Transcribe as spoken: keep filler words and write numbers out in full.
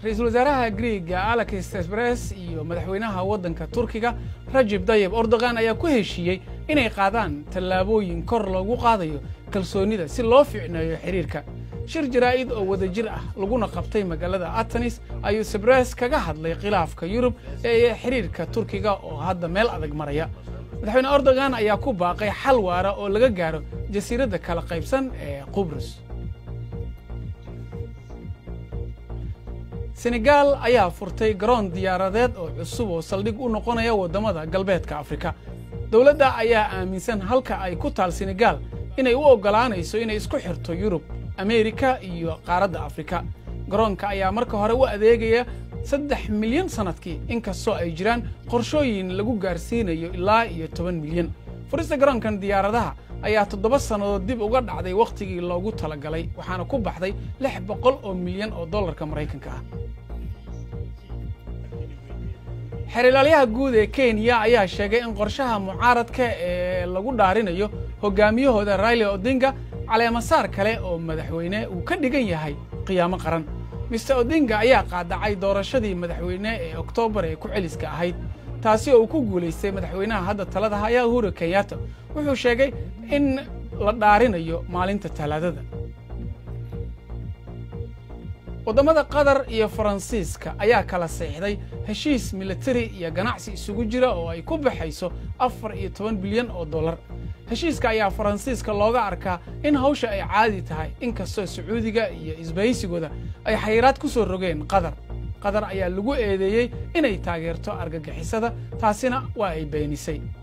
رئيس الوزراء غريغ أليكس تسبرس iyo madaxweynaha waddanka Turkiga Recep Tayyip Erdogan ayaa ku heshiiyay inay qaadaan tallaabooyin kor loogu qaadayo kalsoonida si loo fiicneeyo xiriirka. shir jaraa'id oo wadajir ah laguna qabtay magaalada Athens ayuu Tebres kaga hadlay khilaafka Yurub ee xiriirka Turkiga oo hadda meel adag maraya. madaxweyne Erdogan ayaa ku baaqay xal waara oo laga gaaro jasiiradda kala qaybsan ee Qubrus. Senegal ayaa furtay garoon diyaaradeed oo cusub oo saldhig u noqonaya wadamada galbeedka Afrika. dawladda ayaa aaminsan halka ay ku taal Senegal inay u ogolaanayso inay isku xirto Yurub, Ameerika iyo qaaradda Afrika. garoonka ayaa marka hore u adeegaya saddex milyan sanadkii inkastoo ay jiraan qorshooyin lagu gaarsiinayo ilaa iyo toban milyan. furista garoonkan diyaaradaha ayaa toddoba sanadood dib uga dhacday waqtigii loogu talagalay waxaana ku baxday lix boqol oo milyan oo dollarka Mareykanka ah. xiriirlayaha guud ee Kenya ayaa sheegay in qorshaha mucaaradka ee lagu dhaarinayo hogaamiyahooda Raila Odinga caleemasaar kale oo madaxweyne uu ka dhigan yahay qiyaamo qaran. mister Odinga ayaa qaadacay doorashadii madaxweyne ee Oktoobar ee ku celiska ahayd taasi oo ku guuleystay madaxweynaha hadda talada haya Uhuru Kenyatta. wuxuu sheegay in la dhaarinayo maalinta Talaadada. wadamada Qatar iyo Faransiiska ayaa kala saxiixday heshiis military iyo ganacsi isugu jira oo ay ku baxayso afar iyo toban bilyan oo dollar. heshiiska ayaa Faransiiska looga arkaa in hawsha ay caadi tahay inkastoo Sacuudiga iyo isbahaysigooda ay xayiraad ku soo rogeen Qatar. Qatar ayaa lagu eedeeyay inay taageerto argagixisada taasina waa ay beenisay.